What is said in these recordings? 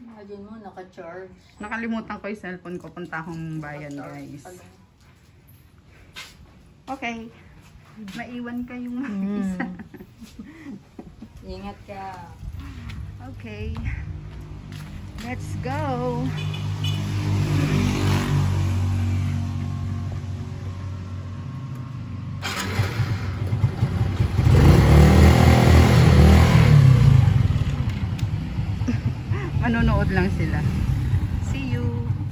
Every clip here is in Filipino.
Imagine mo, naka-charge. Nakalimutan ko yung cellphone ko. Punta akong bayan, guys. Okay. Maiwan kayong mag-isa. Ingat ka. Okay. Let's go. Manonood lang sila. See you.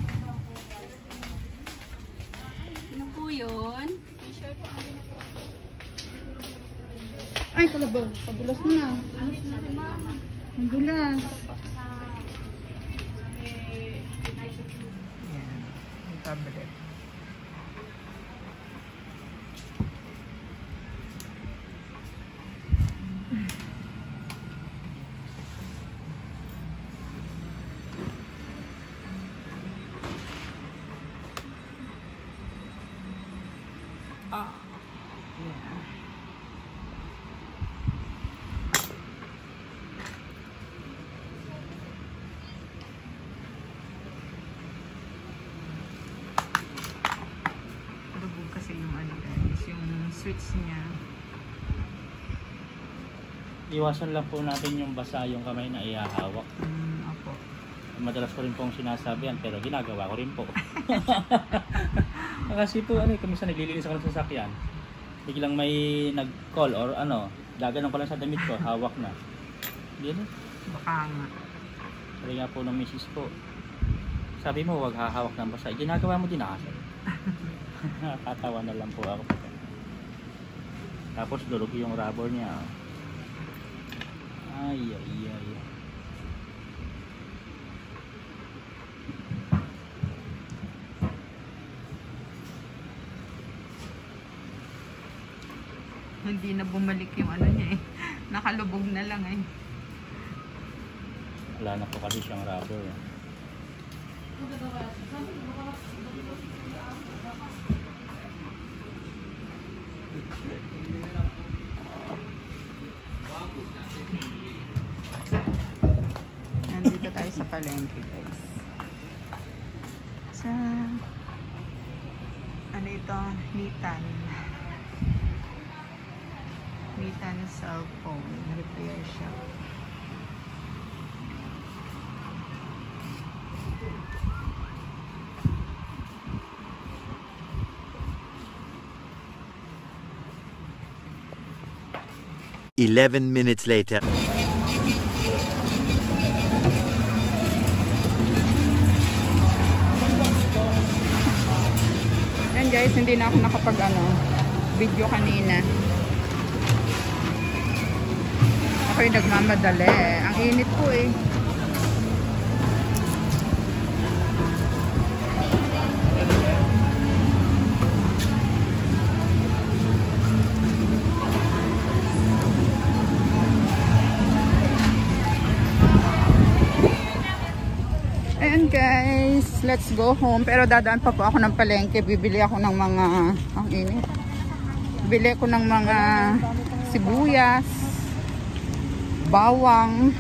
Ano po yun? Ay, kalabaw. Pabulas mo na. Ang bulas. Yan. Ang tablet. Lubog kasi yung ano guys, yung switch niya. Iwasan lang po natin yung basa yung kamay na ihahawak. Opo. Madalas ko rin pong sinasabi yan, pero ginagawa ko rin po. Kasi po, kung naglilinis ako ng sasakyan, biglang may nag-call or gaganon ko lang sa damit ko, hawak na. Hindi na. Baka nga. Sabi nga po ng misis ko, sabi mo huwag hahawak ng basa. Ginagawa mo din ako. Katawa na lang po ako. Tapos durog yung rubber niya. Ay, ay, ay. Hindi na bumalik yung ano niya eh. Nakalubog na lang eh. Wala na po kasi siyang rubber. Nandito tayo sa palengke guys. Sa ano ito? Nitan cellphone repair shop. Minutes later. Yan guys, hindi na ako nakapag video kanina. Ako'y nagmamadali. Ang init po eh. Ayan guys, let's go home. Pero dadaan pa po ako ng palengke. Bibili ako ng mga, ang init. Bibili ko ng mga sibuyas, bawang.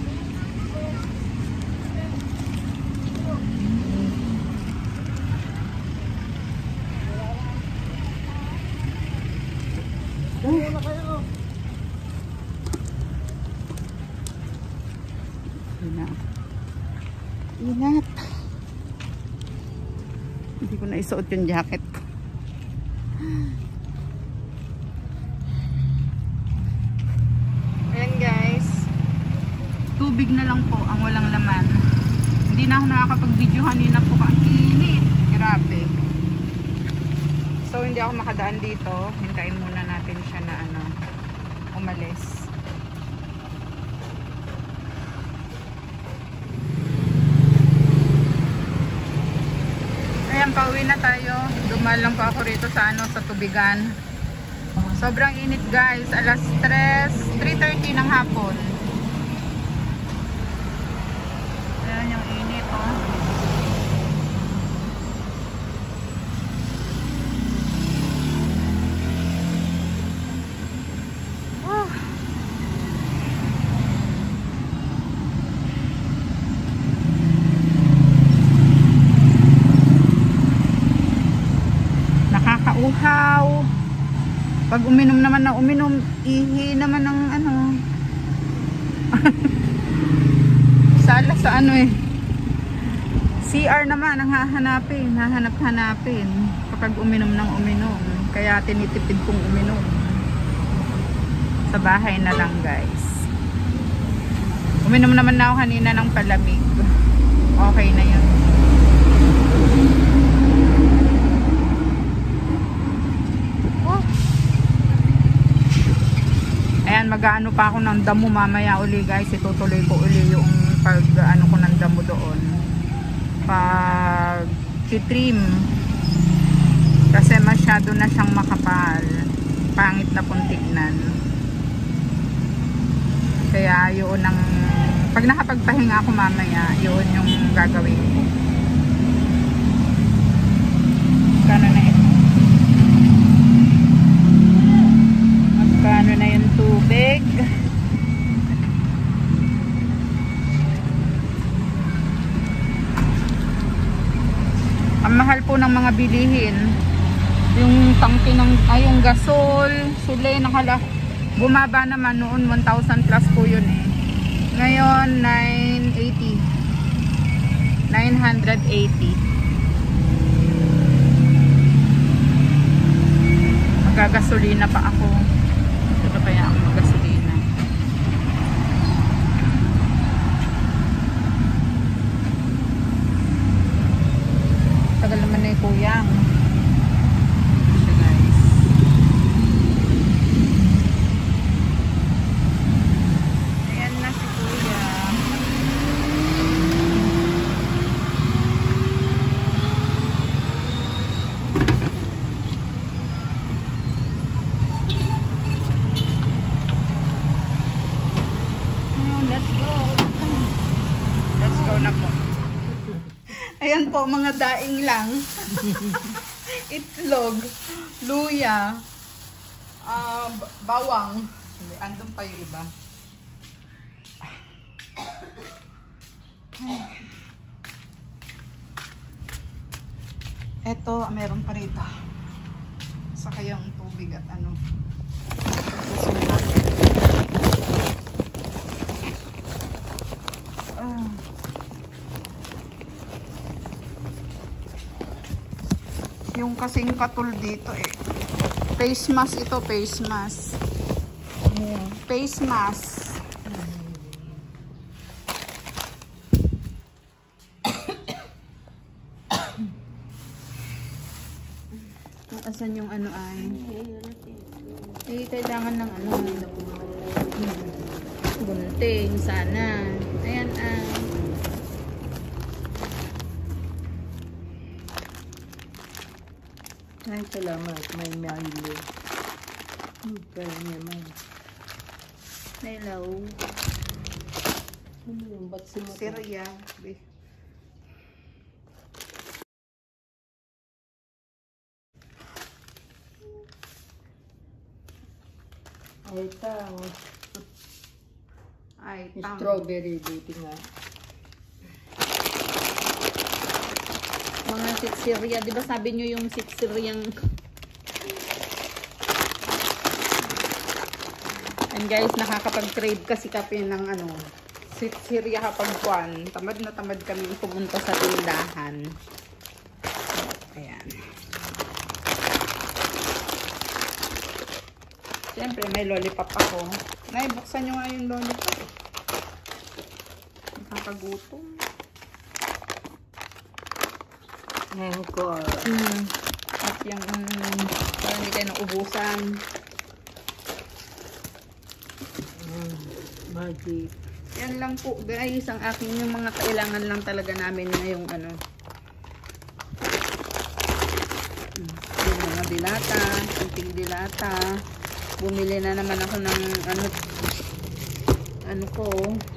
Ingat. Hindi ko na isuot yung jacket ko. Ayan guys. Tubig na lang po ang walang laman. Hindi na ako nakakapag-video kanina po. Ang init. Grabe. So hindi ako makadaan dito. Hintayin muna natin siya na umalis. Ayan, pauwi na tayo. Dumal lang po ako rito sa sa tubigan. Sobrang init guys. Alas 3:30 ng hapon. Ayan yung init oh. Pag uminom naman na uminom, ihi naman ng ano. Sala sa ano eh. CR naman ang hahanapin. Hahanap-hanapin kapag uminom ng uminom. Kaya tinitipid kong uminom. Sa bahay na lang guys. Uminom naman na ako kanina ng palamig. Okay na yun. Oh. Ayan, mag-ano pa ako ng damo mamaya uli guys. Itutuloy ko uli yung pag-ano ko ng damo doon. Pag titrim. Kasi masyado na siyang makapal. Pangit na pong tignan. Kaya yun ang pag nakapagpahinga ako mamaya, yun yung gagawin ko. Magkano na ito? Magkano na yung tubig? Ang mahal po ng mga bilihin. Yung tangke ng, yung gasol, sule, bumaba naman noon 1,000 plus po yun eh. Ngayon 980. 980. Magagasolina pa ako. Ito kaya ang magasolina. Tagal naman na yung kuyang. Ayan po, mga daing lang. Itlog, luya, bawang. Andun pa yung iba. Eto, meron pa rito. Saka yung tubig at ano. Yung kasing katul dito eh. Face mask ito, face mask. Face mask. Asan yung ano ay? Eh, kailangan ng ano. Gunting sana. Ayan ay. Ay, salamat. May Milo. Kaya naman. Hello. Ano yung ba't sumata? Sirya. Ay, tang. Ay, tang. Strawberry dito nga. Mga sitsirya. Di ba sabi nyo yung sitsiryang... And guys, nakakapag-crave kasi kami ng ano, sitsirya kapag kuwan. Tamad na tamad kami pumunta sa tindahan. Ayan. Siyempre, may lollipop ako. Nay, buksan nyo nga yung lollipop. Nakakagutom. Anchor. At yung parang hindi tayo naubusan. Magic. Yan lang po guys, ang aking yung mga kailangan lang talaga namin ngayong ano. Yung mga dilata, kunting dilata. Bumili na naman ako ng ano ko.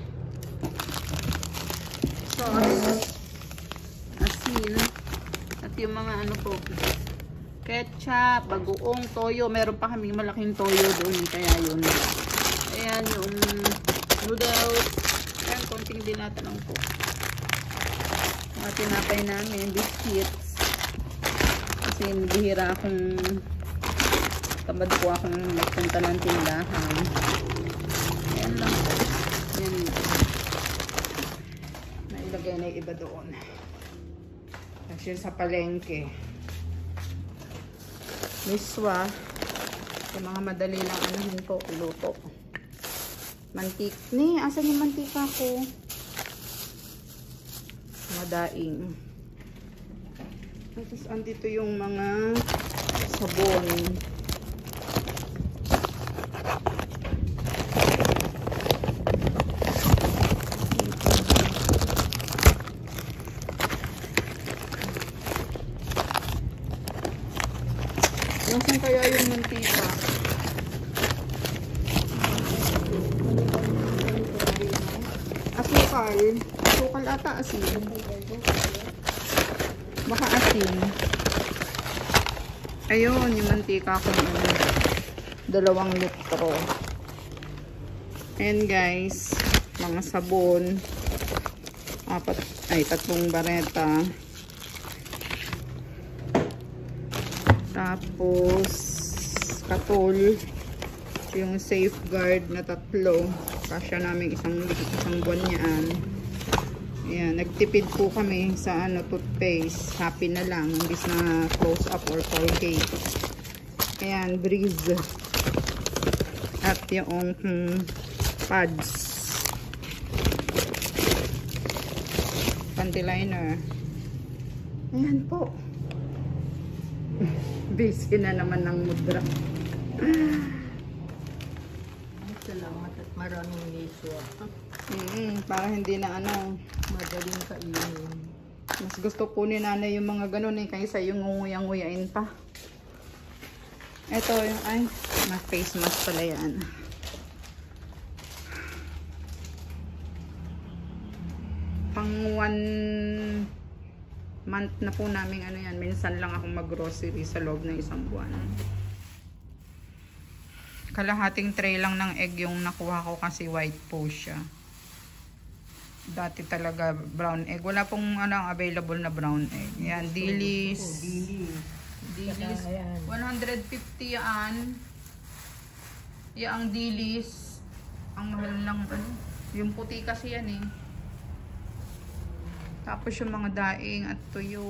Sauce. Asin. At yung mga ano po. Ketchup, bagoong, toyo. Meron pa kaming malaking toyo doon. Kaya yun. Ayan yung noodles. Ayan, konting dilata lang po. Mga tinapay namin, biscuits. Kasi bihira akong Tamad po akong magpunta ng tindahan. Ayan lang po. Yan. Nailagay na yung iba doon. Kasi sa palengke. Miswa. Sa mga madali lang anuhin po, luto. Mantik. Ni, asan yung mantika ko? Madaing. Tapos andito yung mga sabon. Nasaan kaya yung mantika? Asukal. Asukal ata, asin. Baka asin. Ayun, yung mantika ko na 2 litro. Ayan guys, mga sabon. 3 bareta. Tapos, katol. Yung safeguard na 3. Kasya namin isang buwan niyaan. Ayan, nagtipid po kami sa toothpaste. Happy na lang. Imbis na close up or Colgate. Ayan, Breeze. At yung pads. Panty liner. Ayan po. Busy na naman ng mudra. Salamat at maraming liswa. Para hindi na Madaling kainin. mas gusto po ni nanay yung mga ganun kaysa yung nguyang-nguyain pa. Ito yung face mask pala yan. Pang 1 month na po namin yan. Minsan lang ako mag-grocery sa loob ng isang buwan. Kalahating tray lang ng egg yung nakuha ko kasi white po siya. Dati talaga brown egg. Wala pong available na brown egg. Yan, Dilis. Dilis. 150 yan. Yan ang Dilis. Ang mahal lang yung puti kasi yan eh. Tapos yung mga daing at tuyo.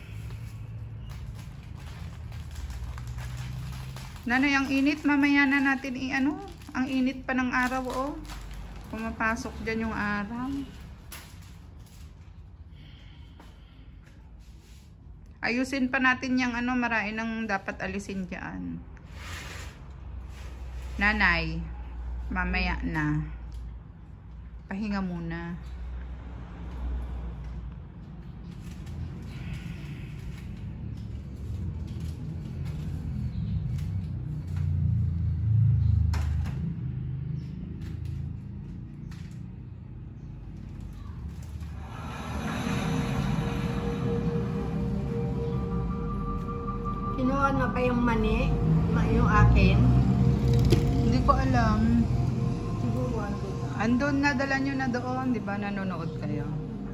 Nanay, ang init. Mamaya na natin ang init pa ng araw oh. Pumapasok dyan yung araw. Ayusin pa natin yung marain ang dapat alisin dyan. Nanay, mamaya na. Pahinga muna. Kinuha na pa yung mani? Yung akin? Hindi ko alam. Siguro Andun na, dala nyo na doon. Di ba nanonood kayo?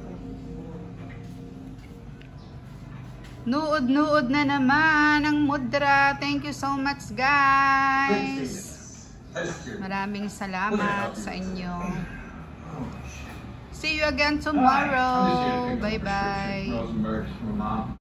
Nuod na naman ang mudra. Thank you so much guys. Maraming salamat sa inyo. See you again tomorrow. Bye bye.